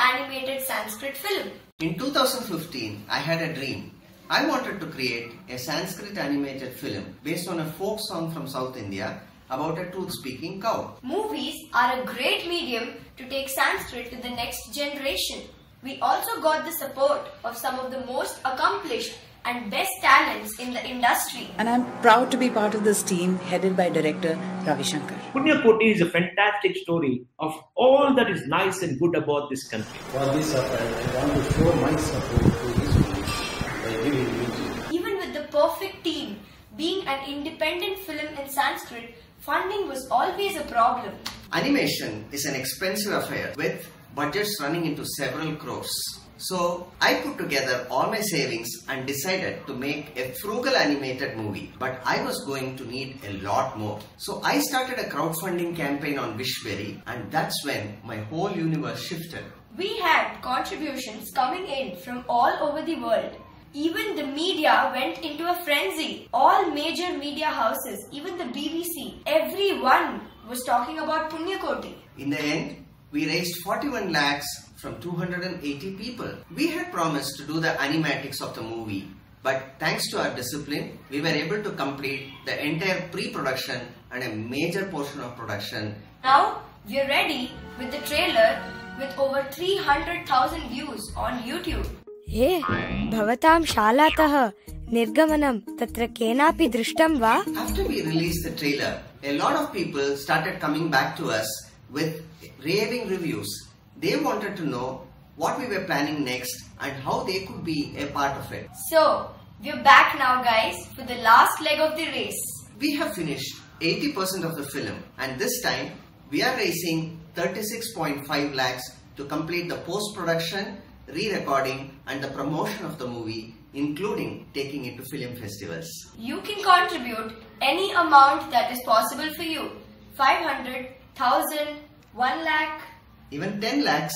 animated Sanskrit film. In 2015, I had a dream. I wanted to create a Sanskrit animated film based on a folk song from South India about a truth-speaking cow. Movies are a great medium to take Sanskrit to the next generation. We also got the support of some of the most accomplished and best talents in the industry. And I'm proud to be part of this team headed by director Ravi Shankar. Punyakoti is a fantastic story of all that is nice and good about this country. For this effort, I want to show my support to this movie by giving music. Even with the perfect team, being an independent film in Sanskrit, funding was always a problem. Animation is an expensive affair with budgets running into several crores. So I put together all my savings and decided to make a frugal animated movie. But I was going to need a lot more. So I started a crowdfunding campaign on Wishberry, and that's when my whole universe shifted. We had contributions coming in from all over the world. Even the media went into a frenzy. All major media houses, even the BBC, everyone was talking about Punyakoti. In the end, we raised 41 lakhs from 280 people. We had promised to do the animatics of the movie, but thanks to our discipline, we were able to complete the entire pre-production and a major portion of production. Now, we are ready with the trailer with over 300,000 views on YouTube. हे भवतां शालातः निर्गमनं तत्र केनापि दृष्टं वा? After we released the trailer, a lot of people started coming back to us with raving reviews. They wanted to know what we were planning next and how they could be a part of it. So, we're back now guys for the last leg of the race. We have finished 80% of the film, and this time we are raising 36.5 lakhs to complete the post-production, re-recording and the promotion of the movie, including taking it to film festivals. You can contribute any amount that is possible for you. 500, 1000, 1 lakh. Even 10 lakhs.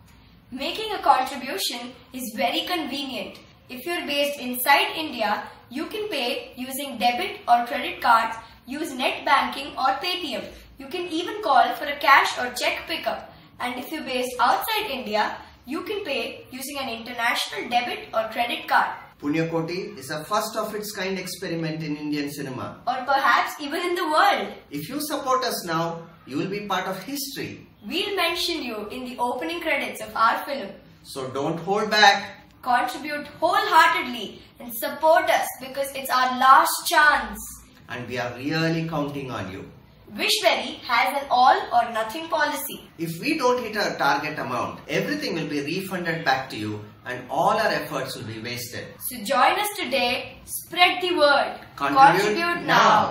Making a contribution is very convenient. If you're based inside India, you can pay using debit or credit cards, use net banking or Paytm. You can even call for a cash or check pickup. And if you're based outside India, you can pay using an international debit or credit card. Punyakoti is a first of its kind experiment in Indian cinema. Or perhaps even in the world. If you support us now, you will be part of history. We'll mention you in the opening credits of our film. So don't hold back. Contribute wholeheartedly and support us because it's our last chance. And we are really counting on you. Wishberry has an all or nothing policy. If we don't hit our target amount, everything will be refunded back to you and all our efforts will be wasted. So join us today, spread the word. Contribute now.